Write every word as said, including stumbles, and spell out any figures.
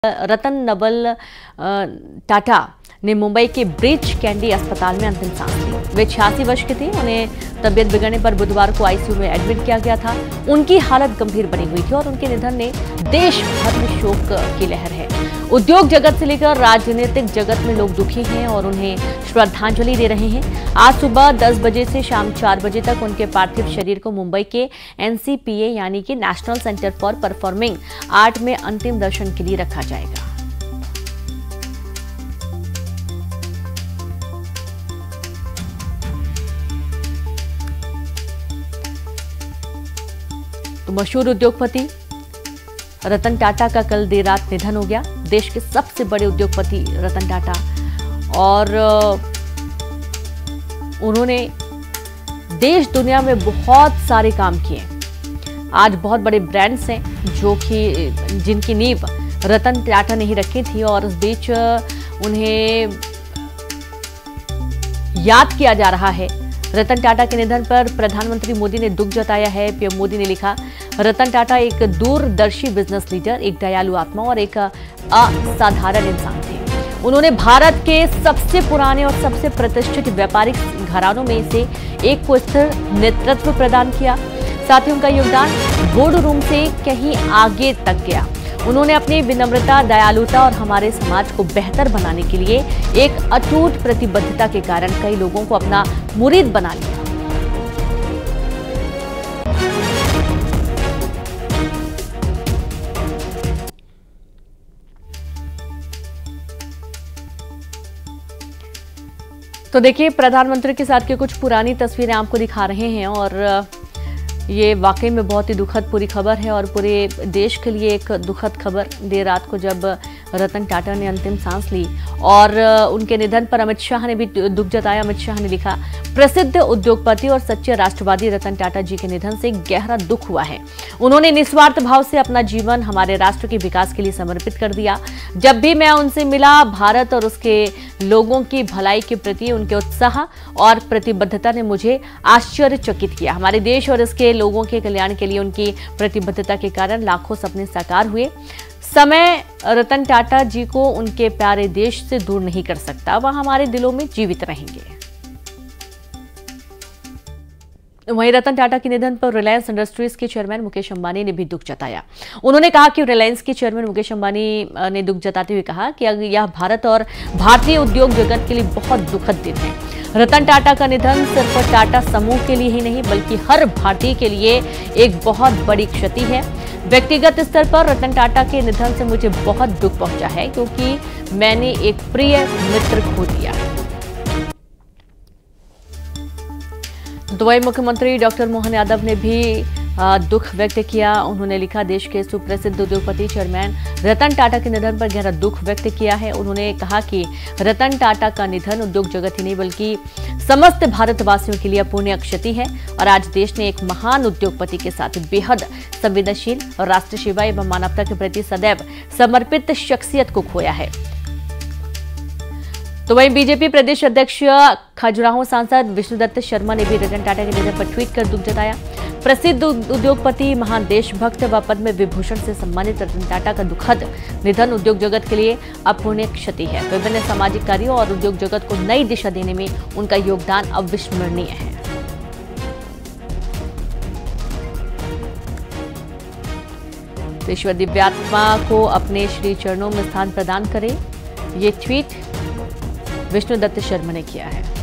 रतन नवल टाटा ने मुंबई के breach candy अस्पताल में अंतिम सांस ली। वे छियासी वर्ष के थे। उन्हें तबियत बिगड़ने पर बुधवार को आईसीयू में एडमिट किया गया था। उनकी हालत गंभीर बनी हुई थी और उनके निधन ने देश भर में शोक की लहर है। उद्योग जगत से लेकर राजनीतिक जगत में लोग दुखी हैं और उन्हें श्रद्धांजलि दे रहे हैं। आज सुबह दस बजे से शाम चार बजे तक उनके पार्थिव शरीर को मुंबई के एनसीपीए यानी कि national centre for performing art में अंतिम दर्शन के लिए रखा जाएगा। तो मशहूर उद्योगपति रतन टाटा का कल देर रात निधन हो गया। देश के सबसे बड़े उद्योगपति रतन टाटा, और उन्होंने देश दुनिया में बहुत सारे काम किए। आज बहुत बड़े ब्रांड्स हैं जो कि जिनकी नींव रतन टाटा ने ही रखी थी, और इस बीच उन्हें याद किया जा रहा है। रतन टाटा के निधन पर प्रधानमंत्री मोदी ने दुख जताया है। पीएम मोदी ने लिखा, रतन टाटा एक दूरदर्शी बिजनेस लीडर, एक दयालु आत्मा और एक असाधारण इंसान थे। उन्होंने भारत के सबसे पुराने और सबसे प्रतिष्ठित व्यापारिक घरानों में से एक को स्थिर नेतृत्व प्रदान किया। साथ ही उनका योगदान बोर्ड रूम से कहीं आगे तक गया। उन्होंने अपनी विनम्रता, दयालुता और हमारे समाज को बेहतर बनाने के लिए एक अटूट प्रतिबद्धता के कारण कई लोगों को अपना मुरीद बना लिया। तो देखिए, प्रधानमंत्री के साथ की कुछ पुरानी तस्वीरें आपको दिखा रहे हैं, और ये वाकई में बहुत ही दुखद पूरी खबर है और पूरे देश के लिए एक दुखद खबर। देर रात को जब रतन टाटा ने अंतिम सांस ली और उनके निधन पर अमित शाह ने भी दुख जताया। अमित शाह ने लिखा, प्रसिद्ध उद्योगपति और सच्चे राष्ट्रवादी रतन टाटा जी के निधन से गहरा दुख हुआ है। उन्होंने निस्वार्थ भाव से अपना जीवन हमारे राष्ट्र के विकास के लिए समर्पित कर दिया। जब भी मैं उनसे मिला, भारत और उसके लोगों की भलाई के प्रति उनके उत्साह और प्रतिबद्धता ने मुझे आश्चर्यचकित किया। हमारे देश और इसके लोगों के कल्याण के लिए उनकी प्रतिबद्धता के कारण लाखों सपने साकार हुए। समय रतन टाटा जी को उनके प्यारे देश से दूर नहीं कर सकता, वह हमारे दिलों में जीवित रहेंगे। वहीं रतन टाटा के निधन पर रिलायंस इंडस्ट्रीज के चेयरमैन मुकेश अंबानी ने भी दुख जताया। उन्होंने कहा कि रिलायंस के चेयरमैन मुकेश अंबानी ने दुख जताते हुए कहा कि यह भारत और भारतीय उद्योग जगत के लिए बहुत दुखद दिन है। रतन टाटा का निधन सिर्फ टाटा समूह के लिए ही नहीं बल्कि हर भारतीय के लिए एक बहुत बड़ी क्षति है। व्यक्तिगत स्तर पर रतन टाटा के निधन से मुझे बहुत दुख पहुंचा है, क्योंकि मैंने एक प्रिय मित्र खो दिया। दुबई मुख्यमंत्री डॉक्टर मोहन यादव ने भी दुख व्यक्त किया। उन्होंने लिखा, देश के सुप्रसिद्ध उद्योगपति चेयरमैन रतन टाटा के निधन पर गहरा दुख व्यक्त किया है। उन्होंने कहा कि रतन टाटा का निधन उद्योग जगत ही नहीं बल्कि समस्त भारतवासियों के लिए अपूर्णीय क्षति है, और आज देश ने एक महान उद्योगपति के साथ बेहद संवेदनशील और राष्ट्र सेवा एवं मानवता के प्रति सदैव समर्पित शख्सियत को खोया है। तो वहीं बीजेपी प्रदेश अध्यक्ष खजुराहो सांसद विष्णुदत्त शर्मा ने भी रतन टाटा के निधन पर ट्वीट कर दुख जताया। प्रसिद्ध उद्योगपति, महान देशभक्त व पद्म विभूषण से सम्मानित रतन टाटा का दुखद निधन उद्योग जगत के लिए अपूर्णीय क्षति है। विभिन्न सामाजिक कार्यों और उद्योग जगत को नई दिशा देने में उनका योगदान अविस्मरणीय है। ईश्वर दिव्यात्मा को अपने श्री चरणों में स्थान प्रदान करे, ये ट्वीट विष्णुदत्त शर्मा ने किया है।